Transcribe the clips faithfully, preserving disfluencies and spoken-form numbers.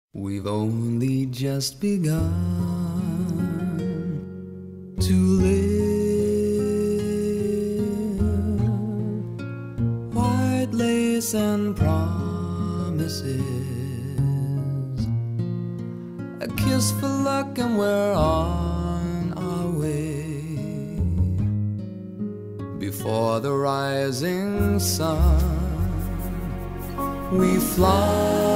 We've only just begun to live. White lace and promises, a kiss for luck, and we're on our way. Before the rising sun, we fly.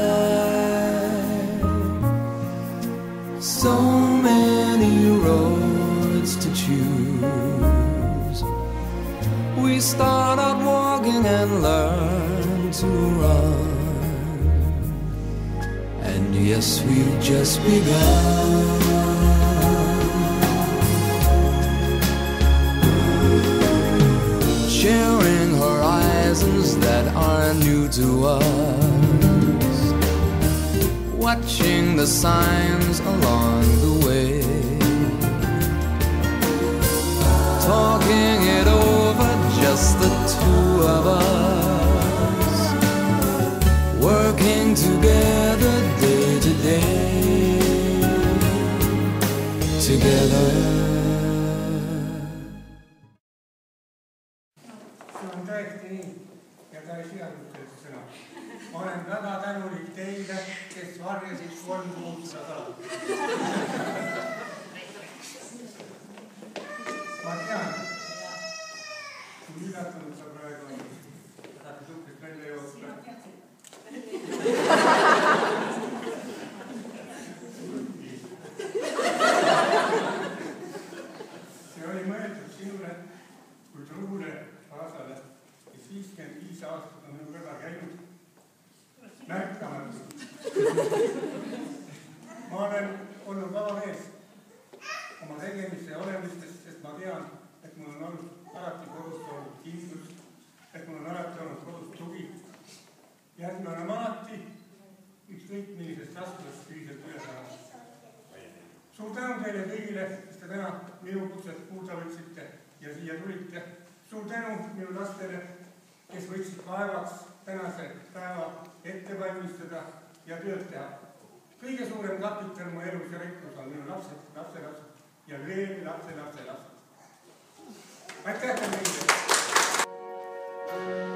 So many roads to choose. We start out walking and learn to run. And yes, we've just begun. Sharing horizons that are new to us. Watching the signs along the way, talking it over, just the two of us, working together day to day, together. See on tõesti nii ja ta ei seadnud sõna. Ma olen väga tänulik teile, kes varjasid kolm kuud seda. Ma tean, kui üllatanud sa praegu on. Tahaks suhtes välja jooksa. See oli mõeldud sinule kui truule kaasale, kes viiskümmend viis aastat on minu kõrval käinud. Märkamatu. Ma olen olnud vaba mees oma tegemiste ja olemistes, sest ma tean, et mul on olnud alati kodus olnud kindlus, et mul on alati olnud kodus tugi ja et me oleme alati ükskõik millisest raskusest ühiselt üle saanud. Suur tänu teile kõigile, kes te täna minu kutset kuulda võtsite ja siia tulite. Suur tänu minu lastele, kes võtsid vaevaks tänase päeva ette valmistada ja tööd teha. Kõige suurem kapital mu elus ja rikkus on minu lapsed, lapselapsed ja veel lapse, lapselapsed. Aitäh teile!